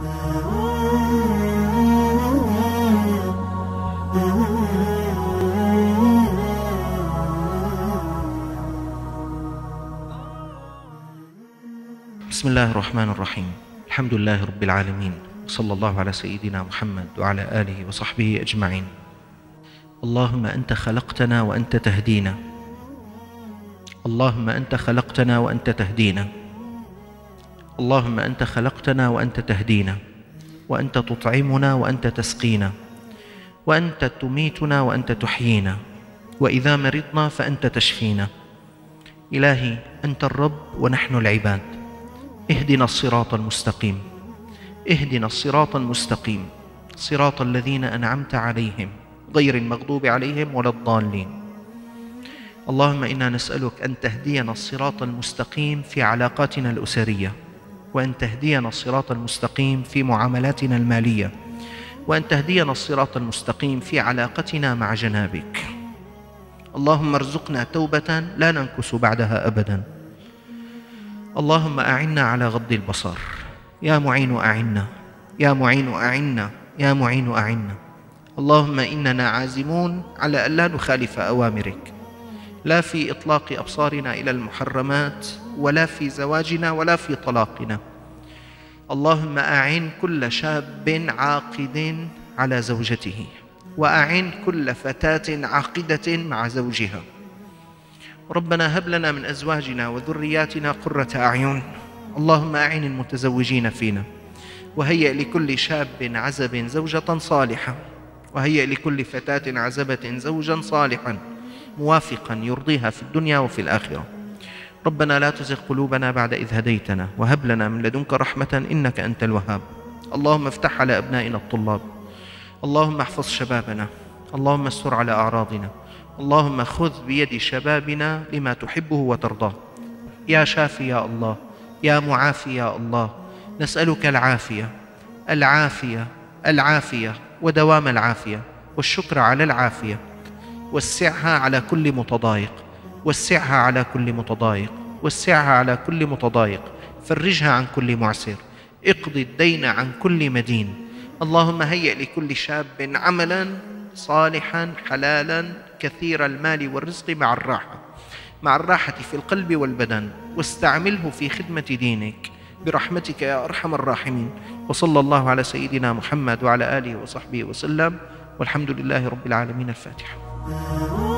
بسم الله الرحمن الرحيم. الحمد لله رب العالمين، وصلى الله على سيدنا محمد وعلى آله وصحبه أجمعين. اللهم أنت خلقتنا وأنت تهدينا، اللهم أنت خلقتنا وأنت تهدينا، اللهم أنت خلقتنا وأنت تهدينا، وأنت تطعمنا وأنت تسقينا، وأنت تميتنا وأنت تحيينا، وإذا مرضنا فأنت تشفينا. إلهي أنت الرب ونحن العباد، اهدنا الصراط المستقيم، اهدنا الصراط المستقيم، صراط الذين أنعمت عليهم غير المغضوب عليهم ولا الضالين. اللهم إنا نسألك أن تهدينا الصراط المستقيم في علاقاتنا الأسرية، وأن تهدينا الصراط المستقيم في معاملاتنا المالية، وأن تهدينا الصراط المستقيم في علاقتنا مع جنابك. اللهم ارزقنا توبة لا ننكس بعدها أبدا. اللهم أعنا على غض البصر، يا معين أعنا، يا معين أعنا، يا معين أعنا. اللهم إننا عازمون على ألا نخالف أوامرك، لا في إطلاق أبصارنا إلى المحرمات، ولا في زواجنا، ولا في طلاقنا. اللهم أعن كل شاب عاقد على زوجته، وأعن كل فتاة عاقدة مع زوجها. ربنا هب لنا من أزواجنا وذرياتنا قرة أعين. اللهم أعن المتزوجين فينا، وهيئ لكل شاب عزب زوجة صالحة، وهيئ لكل فتاة عزبة زوجا صالحا موافقا يرضيها في الدنيا وفي الآخرة. ربنا لا تزغ قلوبنا بعد إذ هديتنا، وهب لنا من لدنك رحمة إنك أنت الوهاب. اللهم افتح على أبنائنا الطلاب، اللهم احفظ شبابنا، اللهم استر على أعراضنا، اللهم خذ بيد شبابنا لما تحبه وترضاه. يا شافي يا الله، يا معافي يا الله، نسألك العافية، العافية، العافية، ودوام العافية، والشكر على العافية. وسعها على كل متضايق، وسعها على كل متضايق، وسعها على كل متضايق، فرجها عن كل معسر، اقضي الدين عن كل مدين. اللهم هيئ لكل شاب عملا صالحا حلالا كثير المال والرزق مع الراحة، مع الراحة في القلب والبدن، واستعمله في خدمة دينك برحمتك يا أرحم الراحمين. وصلى الله على سيدنا محمد وعلى آله وصحبه وسلم، والحمد لله رب العالمين. الفاتحة.